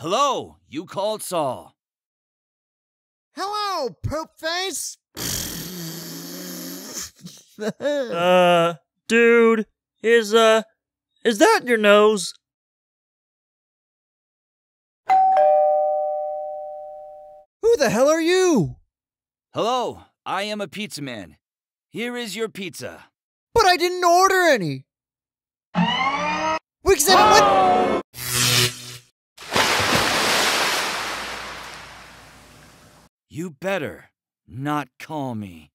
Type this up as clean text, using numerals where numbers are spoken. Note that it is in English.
Hello, you called Saul. Hello, poop face. Dude, is that your nose? Who the hell are you? Hello, I am a pizza man. Here is your pizza. But I didn't order any. Wait, 'cause I what? You better not call me.